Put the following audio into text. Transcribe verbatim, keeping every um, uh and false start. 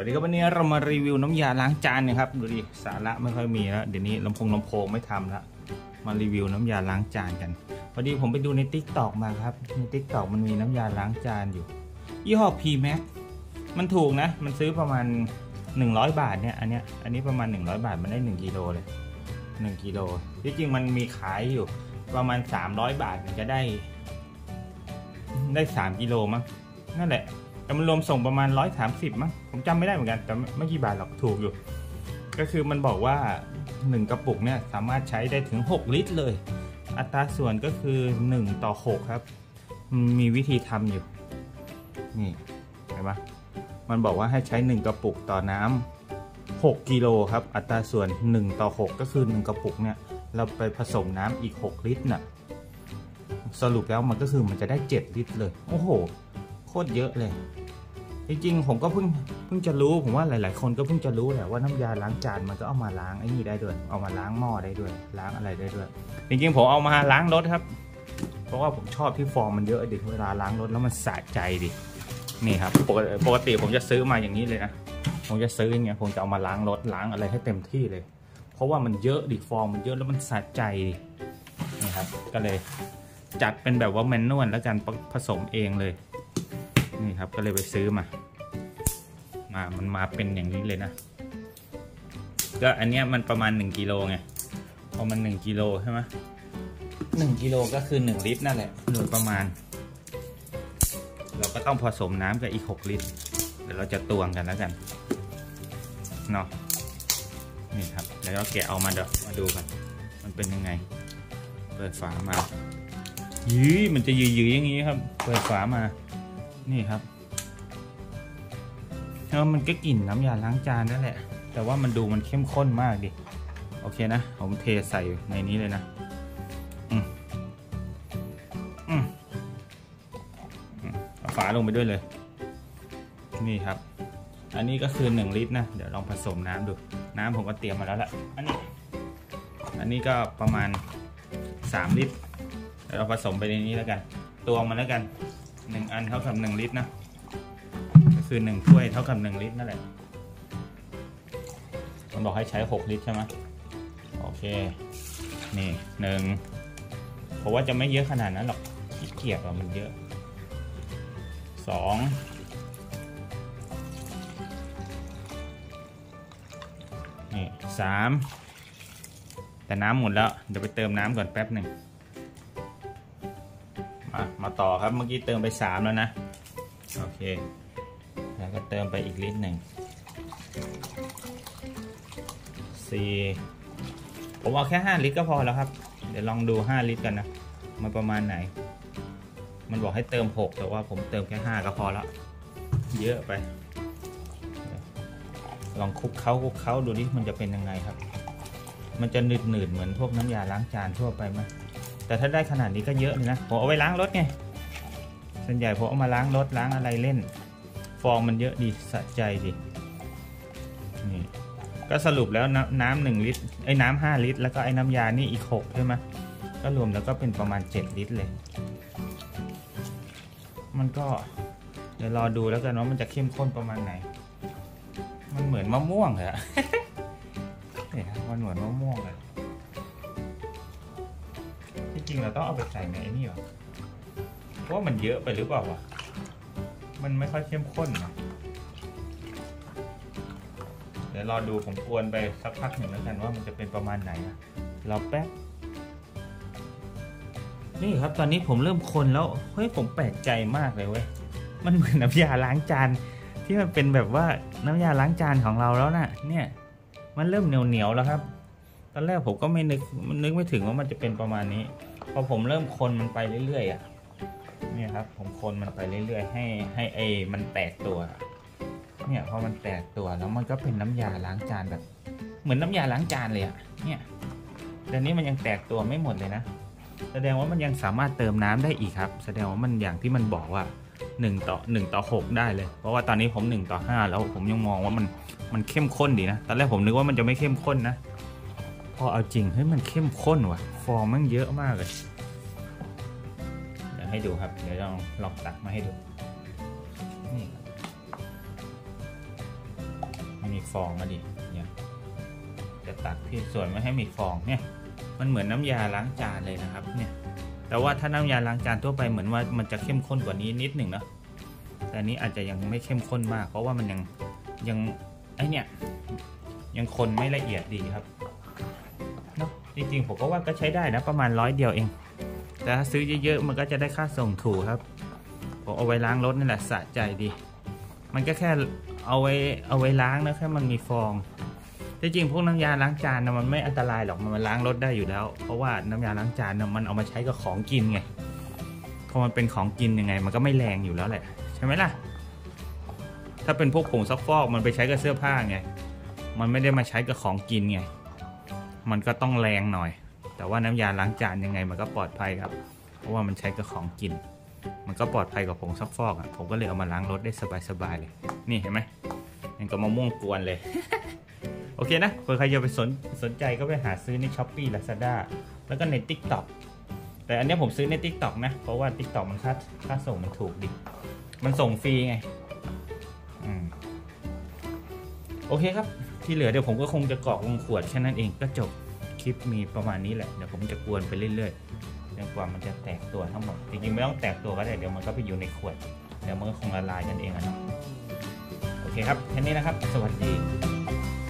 วัสดีครับวันนี้เรามารีวิวน้ำยาล้างจานนะครับดูดิสาระไม่ค่อยมีแล้วเดี๋ยวนี้ลำโพงลำโพงไม่ทำแล้วมารีวิวน้ำยาล้างจานกันพอดีผมไปดูใน ติ๊กต็อก มาครับใน ติ๊กต็อก มันมีน้ำยาล้างจานอยู่ยี่ห้อ พี แม็ก มันถูกนะมันซื้อประมาณหนึ่งร้อยบาทเนี่ยอันเนี้ยอันนี้ประมาณหนึ่งร้อยบาทมันได้หนึ่งกิโลเลยหนึ่งกิโลที่จริงมันมีขายอยู่ประมาณสามร้อยบาทมันจะได้ได้สามกิโลมั้งนั่นแหละแต่มันรวมส่งประมาณหนึ่งร้อยสามสิบมั้งผมจำไม่ได้เหมือนกันแต่ไม่กี่บาทหรอกถูกอยู่ก็คือมันบอกว่าหนึ่งกระปุกเนี่ยสามารถใช้ได้ถึงหกลิตรเลยอัตราส่วนก็คือหนึ่งต่อหกครับมีวิธีทำอยู่นี่เห็นปะมันบอกว่าให้ใช้หนึ่งกระปุกต่อน้ำหกกิโลครับอัตราส่วนหนึ่งต่อหกก็คือหนึ่งกระปุกเนี่ยเราไปผสมน้ำอีกหกลิตรน่ะสรุปแล้วมันก็คือมันจะได้เจ็ดลิตรเลยโอ้โหโคตรเยอะเลยจริงๆผมก็เพิ่งเพิ่งจะรู้ผมว่าหลายๆคนก็เพิ่งจะรู้แหละว่าน้ำยาล้างจานมันก็เอามาล้างไอ้นี่ได้ด้วยเอามาล้างหม้อได้ด้วยล้างอะไรได้ด้วยจริงๆผมเอามาล้างรถครับเพราะว่าผมชอบที่ฟองมันเยอะดิเวลาล้างรถแล้วมันสะใจดินี่ครับปกติปกติผมจะซื้อมาอย่างนี้เลยนะผมจะซื้ออย่างเงี้ยผมจะเอามาล้างรถล้างอะไรให้เต็มที่เลยเพราะว่ามันเยอะดิฟองมันเยอะแล้วมันสะใจดินี่ครับก็เลยจัดเป็นแบบว่าแมนนวลแล้วกันผสมเองเลยนี่ครับก็เลยไปซื้อมามามันมาเป็นอย่างนี้เลยนะก็อันเนี้ยมันประมาณหนึ่งกิโลไงพอมันหนึ่งกิโลใช่ไหมหนึ่งกิโลก็คือหนึ่งลิตรนั่นแหละโดยประมาณเราก็ต้องผสมน้ำกับอีกหกลิตรเดี๋ยวเราจะตวงกันแล้วกันเนาะนี่ครับแล้วก็แกะเอามาเดี๋ยวมาดูกันมันเป็นยังไงเปิดฝามายื้อมันจะยื้อๆอย่างนี้ครับเปิดฝามานี่ครับแล้วมันก็กลิ่นน้ำยาล้างจานนั่นแหละแต่ว่ามันดูมันเข้มข้นมากดิโอเคนะผมเทใส่ในนี้เลยนะอืมอืมเอาฝาลงไปด้วยเลยนี่ครับอันนี้ก็คือหนึ่งลิตรนะเดี๋ยวลองผสมน้ำดูน้ำผมก็เตรียมมาแล้วละอันนี้อันนี้ก็ประมาณสามลิตรเดี๋ยวเราผสมไปในนี้แล้วกันตวงมาแล้วกันหนึ่งอันเท่ากับหนึ่งลิตรนะก็คือหนึ่งถ้วยเท่ากับหนึ่งลิตรนั่นแหละมันบอกให้ใช้หกลิตรใช่ไหมโอเคนี่หนึ่งผมว่าจะไม่เยอะขนาดนั้นหรอกขี้เกียจว่ามันเยอะสองนี่สามแต่น้ำหมดแล้วเดี๋ยวไปเติมน้ำก่อนแป๊บหนึ่งมามาต่อครับเมื่อกี้เติมไปสามแล้วนะโอเคแล้วก็เติมไปอีกลิตรหนึ่งสี่ผมเอาแค่ห้าลิตรก็พอแล้วครับเดี๋ยวลองดูห้าลิตรกันนะมันประมาณไหนมันบอกให้เติมหกแต่ว่าผมเติมแค่ห้าก็พอแล้วเยอะไปลองคลุกเคล้าคลุกเคล้าดูดิมันจะเป็นยังไงครับมันจะหนืดหนืดเหมือนพวกน้ำยาล้างจานทั่วไปไหมแต่ถ้าได้ขนาดนี้ก็เยอะเลยนะผมเอาไว้ล้างรถไงส่วนใหญ่ผมเอามาล้างรถล้างอะไรเล่นฟองมันเยอะดีสะใจดีนี่ก็สรุปแล้วน้ำน้ำหนึ่งลิตรไอ้น้ำห้าลิตรแล้วก็ไอ้น้ำยานี่อีกหกใช่ไหมก็รวมแล้วก็เป็นประมาณเจ็ดลิตรเลยมันก็เดี๋ยวรอดูแล้วกันว่ามันจะเข้มข้นประมาณไหนมันเหมือนมะม่วงเหรอ เนี่ยมันเหมือนมะม่วงเลยที่จริงเราต้องเอาไปใส่ในนี่หรอเพราะว่ามันเยอะไปหรือเปล่าวะมันไม่ค่อยเข้มข้นนะเดี๋ยวรอดูผมกวนไปสักพักหนึ่งแล้วกันว่ามันจะเป็นประมาณไหนนะรอแป๊บนี่ครับตอนนี้ผมเริ่มคนแล้วเฮ้ยผมแปลกใจมากเลยเว้ยมันเหมือนน้ำยาล้างจานที่มันเป็นแบบว่าน้ำยาล้างจานของเราแล้วนะเนี่ยมันเริ่มเหนียวเหนียวแล้วครับตอนแรกผมก็ไม่นึกนึกไม่ถึงว่ามันจะเป็นประมาณนี้พอผมเริ่มคนมันไปเรื่อยๆอ่ะเนี่ยครับผมคนมันไปเรื่อยๆให้ให้ไอ้มันแตกตัวเนี่ยพอมันแตกตัวแล้วมันก็เป็นน้ำยาล้างจานแบบเหมือนน้ำยาล้างจานเลยอ่ะเนี่ยแต่นี้มันยังแตกตัวไม่หมดเลยนะแสดงว่ามันยังสามารถเติมน้ำได้อีกครับแสดงว่ามันอย่างที่มันบอกว่าหนึ่งต่อหนึ่งต่อหกได้เลยเพราะว่าตอนนี้ผมหนึ่งต่อห้าแล้วผมยังมองว่ามันมันเข้มข้นดีนะตอนแรกผมนึกว่ามันจะไม่เข้มข้นนะพอเอาจริงเฮ้ยมันเข้มข้นว่ะฟองมันเยอะมากเลยเดี๋ยวให้ดูครับเดี๋ยวลองลองตักมาให้ดูนี่มีฟองมาดิเนี่ยจะตัดที่ส่วนไม่ให้มีฟองเนี่ยมันเหมือนน้ำยาล้างจานเลยนะครับเนี่ยแต่ว่าถ้าน้ำยาล้างจานทั่วไปเหมือนว่ามันจะเข้มข้นกว่านี้นิดหนึ่งเนาะแต่อันนี้อาจจะยังไม่เข้มข้นมากเพราะว่ามันยังยังไอเนี่ยยังคนไม่ละเอียดดีครับเนาะจริงๆผมก็ว่าก็ใช้ได้นะประมาณร้อยเดียวเองแต่ถ้าซื้อเยอะๆมันก็จะได้ค่าส่งถูกครับผมเอาไว้ล้างรถนี่แหละสะใจดีมันก็แค่เอาไว้เอาไว้ล้างนะแค่มันมีฟองจริงๆพวกน้ำยาล้างจานนะมันไม่อันตรายหรอกมันล้างรถได้อยู่แล้วเพราะว่าน้ำยาล้างจานนะมันเอามาใช้กับของกินไงพอมันเป็นของกินยังไงมันก็ไม่แรงอยู่แล้วแหละใช่ไหมล่ะถ้าเป็นพวกผงซักฟอกมันไปใช้กับเสื้อผ้าไงมันไม่ได้มาใช้กับของกินไงมันก็ต้องแรงหน่อยแต่ว่าน้ำยาล้างจานยังไงมันก็ปลอดภัยครับเพราะว่ามันใช้กับของกินมันก็ปลอดภัยกับผงซักฟอกอ่ะผมก็เลยเอามาล้างรถได้สบายๆเลยนี่เห็นไหมยังกับมะม่วงกวนเลย โอเคนะเผื่อใครจะไปสนสนใจก็ไปหาซื้อใน ช้อปปี้ ลาซาด้า แล้วก็ใน ติ๊กต็อก แต่อันนี้ผมซื้อใน ติ๊กต็อก นะเพราะว่า ติ๊กต็อก มันค่าค่าส่งมันถูกดิมันส่งฟรีไงอืมโอเคครับที่เหลือเดี๋ยวผมก็คงจะกรอกลงขวดแค่นั้นเองก็จบคลิปมีประมาณนี้แหละเดี๋ยวผมจะกวนไปเรื่อยๆจนกว่ามันจะแตกตัวทั้งหมดจริงๆไม่ต้องแตกตัวก็ได้เดี๋ยวมันก็ไปอยู่ในขวดเดี๋ยวมันก็คงละลายกันเองอะเนาะโอเคครับแค่นี้นะครับสวัสดี